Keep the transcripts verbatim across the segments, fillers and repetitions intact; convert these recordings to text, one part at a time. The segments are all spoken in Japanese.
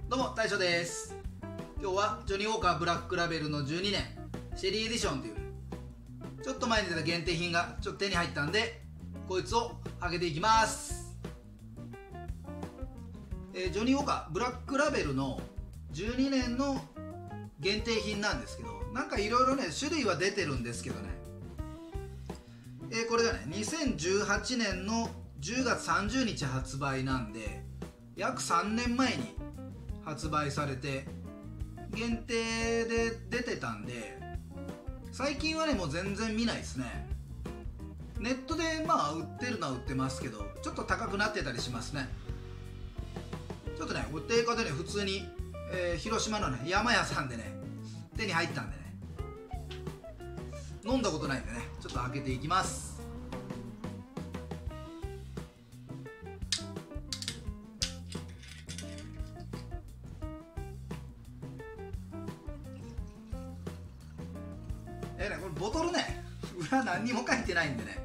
どうも大将です。今日はジョニーウォーカーブラックラベルのじゅうにねんシェリーエディションというちょっと前に出た限定品がちょっと手に入ったんで、こいつを開けていきます。えー、ジョニーウォーカーブラックラベルのじゅうにねんの限定品なんですけど、なんかいろいろね種類は出てるんですけどね、えー、これがねにせんじゅうはちねんのじゅうがつさんじゅうにち発売なんで、約さんねんまえに発売されて限定で出てたんで、最近はねもう全然見ないですね。ネットでまあ売ってるのは売ってますけど、ちょっと高くなってたりしますね。ちょっとね定価でね普通に、えー、広島のね山屋さんでね手に入ったんでね、飲んだことないんでねちょっと開けていきます。えーね、これボトルね裏何にも書いてないんでね、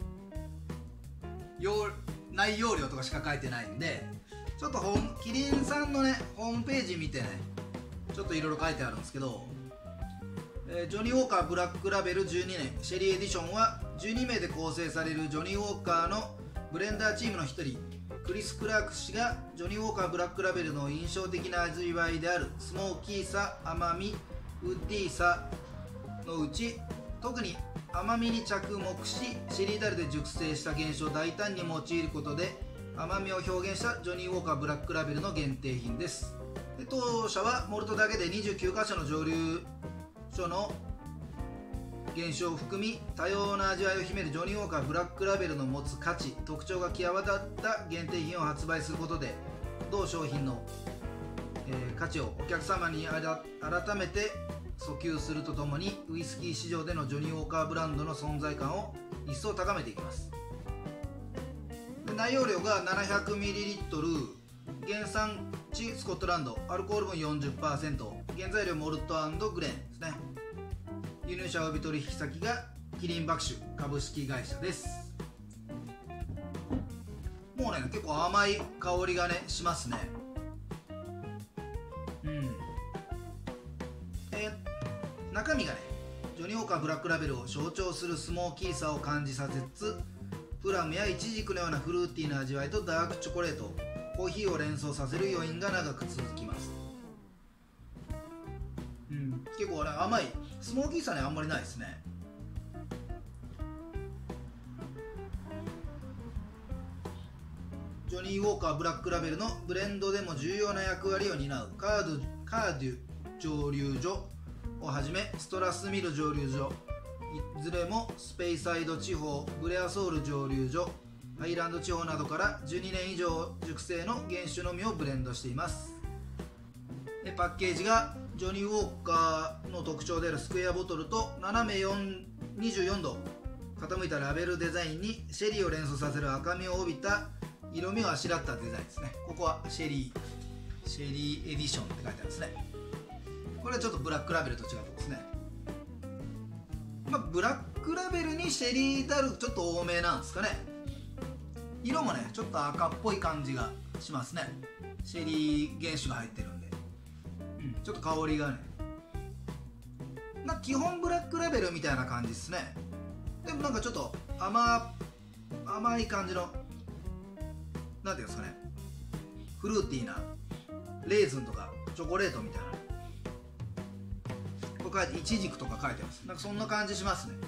容内容量とかしか書いてないんで、ちょっとホームキリンさんのねホームページ見てねちょっといろいろ書いてあるんですけど、えー、ジョニーウォーカーブラックラベルじゅうにねんシェリーエディションはじゅうにめいで構成されるジョニーウォーカーのブレンダーチームの一人クリス・クラーク氏がジョニーウォーカーブラックラベルの印象的な味わいであるスモーキーさ、甘み、ウッディーさのうち特に甘みに着目し、シェリーダルで熟成した原酒を大胆に用いることで甘みを表現したジョニーウォーカーブラックラベルの限定品です。で当社はモルトだけでにじゅうきゅうかしょの蒸留所の原酒を含み、多様な味わいを秘めるジョニーウォーカーブラックラベルの持つ価値特徴が際立った限定品を発売することで、同商品の、えー、価値をお客様に改めて訴求するとともに、ウイスキー市場でのジョニーウォーカーブランドの存在感を一層高めていきます。で内容量が ななひゃくミリリットル、 原産地スコットランド、アルコール分 よんじゅっパーセント、 原材料モルト&グレーンですね。輸入者及び取引先がキリン麦酒株式会社です。もうね結構甘い香りがねしますね。うんえー、中身がねジョニーウォーカーブラックラベルを象徴するスモーキーさを感じさせつつ、プラムやイチジクのようなフルーティーな味わいとダークチョコレート、コーヒーを連想させる余韻が長く続きます。うん、結構、ね、甘いスモーキーさねあんまりないですね。ジョニーウォーカーブラックラベルのブレンドでも重要な役割を担うカードカーデュ蒸留所をはじめ、ストラスミル蒸留所、いずれもスペイサイド地方、ブレアソール蒸留所、ハイランド地方などからじゅうにねん以上熟成の原酒のみをブレンドしています。でパッケージがジョニーウォーカーの特徴であるスクエアボトルと斜めにじゅうよんど傾いたラベルデザインにシェリーを連想させる赤みを帯びた色味をあしらったデザインですね。ここはシェリーシェリーエディションって書いてあるんですね。これはちょっとブラックラベルと違うところですね。まあ、ブラックラベルにシェリーダルちょっと多めなんですかね。色もねちょっと赤っぽい感じがしますね。シェリー原酒が入ってるんで、うん、ちょっと香りがねな基本ブラックラベルみたいな感じですね。でもなんかちょっと 甘, 甘い感じのなんていうんですかね、フルーティーなレーズンとかチョコレートみたいな、これ書いてイチジクとか書いてます。なんかそんな感じしますね。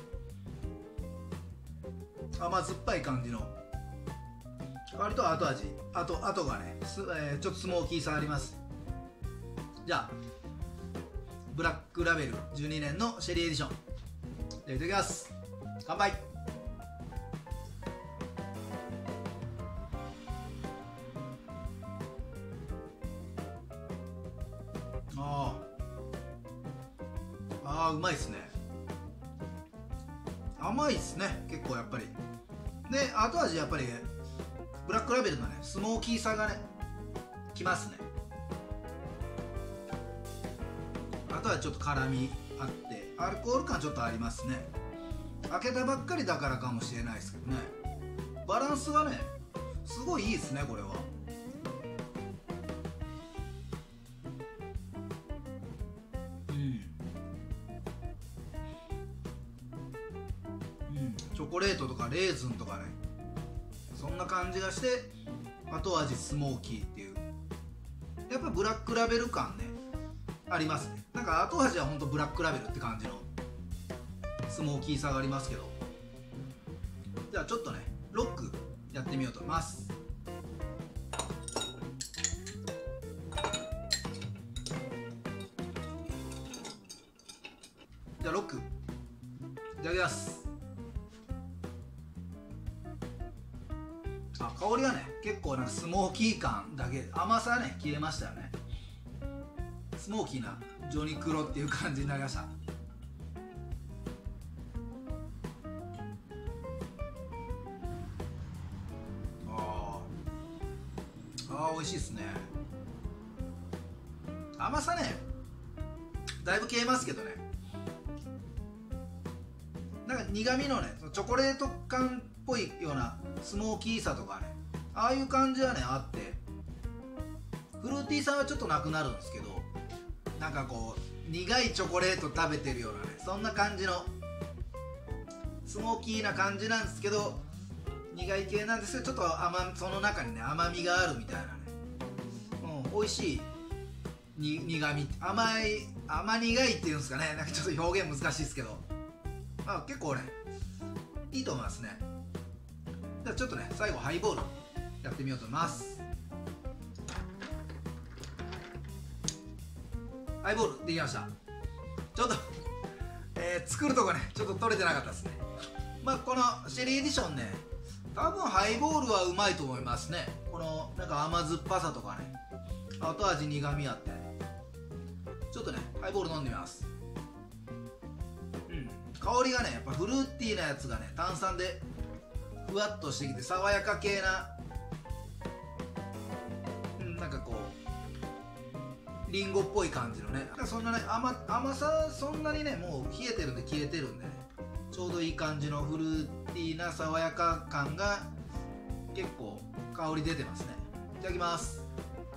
甘酸っぱい感じの割と後味あと後がね、えー、ちょっとスモーキーさあります。じゃあブラックラベルじゅうにねんのシェリーエディションいただきます。乾杯。あーあーうまいっすね。甘いっすね結構やっぱり。で後味やっぱりブラックラベルのねスモーキーさがねきますね。あとはちょっと辛みあってアルコール感ちょっとありますね。開けたばっかりだからかもしれないですけどね。バランスがねすごいいいですねこれは。 トとかレーズンとかね、そんな感じがして、後味スモーキーっていう、やっぱりブラックラベル感ねありますね。なんか後味はほんとブラックラベルって感じのスモーキーさがありますけど、じゃあちょっとねロックやってみようと思います。じゃあロックいただきます。あ、香りはね結構なんかスモーキー感だけ、甘さはね消えましたよね。スモーキーなジョニクロっていう感じになりました。ああ、美味しいですね。甘さねだいぶ消えますけどね、なんか苦味のねチョコレート感っぽいようなスモーキーさとかね、ああいう感じはねあって、フルーティーさはちょっとなくなるんですけど、なんかこう苦いチョコレート食べてるようなね、そんな感じのスモーキーな感じなんですけど、苦い系なんですけど、ちょっと甘その中にね甘みがあるみたいなね、うん、美味しいに苦味、甘い甘苦いっていうんですかね、なんかちょっと表現難しいですけど、まあ結構ねいいと思いますね。じゃあちょっとね最後ハイボールやってみようと思います。ハイボールできました。ちょっと、えー、作るとこねちょっと取れてなかったですね。まあこのシェリーエディションね、多分ハイボールはうまいと思いますね。このなんか甘酸っぱさとかね、後味苦味あってね、ちょっとねハイボール飲んでみます。うん、香りがねやっぱフルーティーなやつがね炭酸でふわっとしてきて爽やか系な、うん、なんかこうリンゴっぽい感じのね、そんなね 甘, 甘さそんなにねもう冷えてるんで消えてるんでね、ちょうどいい感じのフルーティーな爽やか感が結構香り出てますね。いただきます。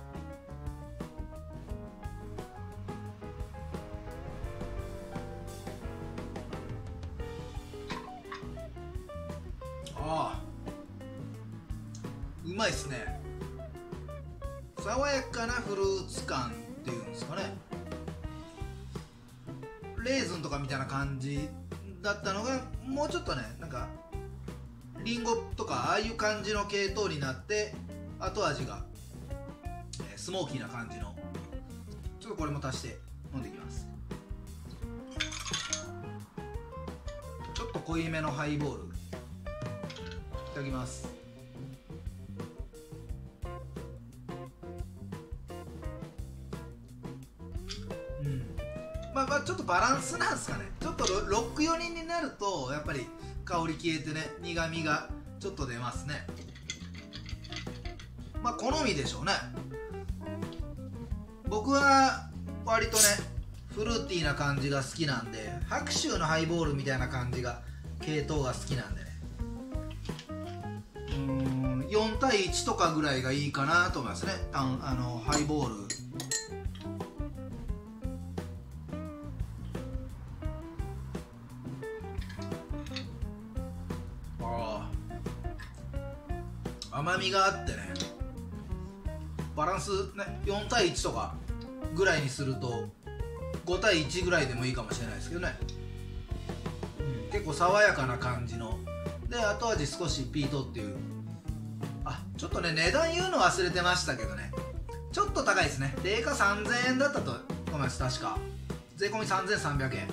ああ、うまいっすね。爽やかなフルーツ感っていうんですかね、レーズンとかみたいな感じだったのがもうちょっとねなんかリンゴとかああいう感じの系統になって、後味が、えー、スモーキーな感じの、ちょっとこれも足して飲んでいきます。ちょっと濃いめのハイボールいただきます。うん、まあまあちょっとバランスなんですかね。ちょっとろく、よにんになるとやっぱり香り消えてね苦みがちょっと出ますね。まあ好みでしょうね。僕は割とねフルーティーな感じが好きなんで、白州のハイボールみたいな感じが系統が好きなんでね、うーんよんたいいちとかぐらいがいいかなと思いますね。ああのハイボール甘みがあってね、バランスねよんたいいちとかぐらいにするとごたいいちぐらいでもいいかもしれないですけどね、うん、結構爽やかな感じので、後味少しピートっていう、あちょっとね値段言うの忘れてましたけどね、ちょっと高いですね。定価さんぜんえんだったと思います。確か税込みさんぜんさんびゃくえん。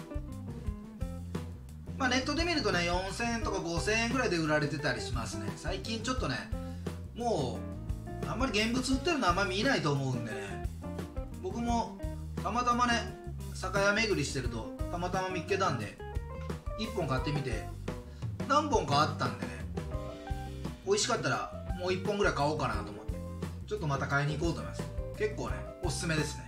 まあネットで見るとねよんせんえんとかごせんえんぐらいで売られてたりしますね。最近ちょっとねもうあんまり現物売ってるのあんまり見ないと思うんでね、僕もたまたまね酒屋巡りしてるとたまたま見っけたんでいっぽん買ってみて、何本かあったんでね、美味しかったらもういっぽんぐらい買おうかなと思ってちょっとまた買いに行こうと思います。結構ねおすすめですね。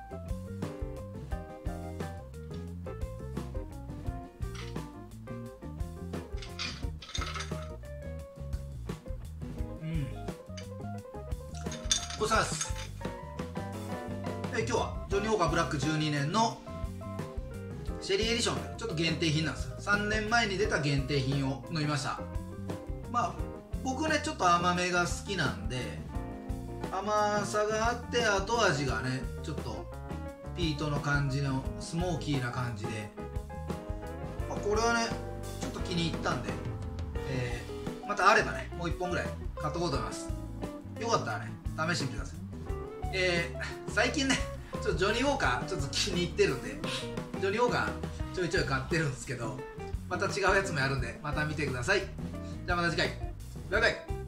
ごちそうさまです。え今日はジョニーウォーカーブラックじゅうにねんのシェリーエディションでちょっと限定品なんですよ。 さんねんまえに出た限定品を飲みました。まあ僕ねちょっと甘めが好きなんで、甘さがあって後味がねちょっとピートの感じのスモーキーな感じで、まあ、これはねちょっと気に入ったんで、えー、またあればねもういっぽんぐらい買っとこうと思います。よかったらね試してみてください。えー、最近ねちょっとジョニーウォーカーちょっと気に入ってるんで、ジョニーウォーカーちょいちょい買ってるんですけど、また違うやつもやるんでまた見てください。じゃあまた次回、バイバイ。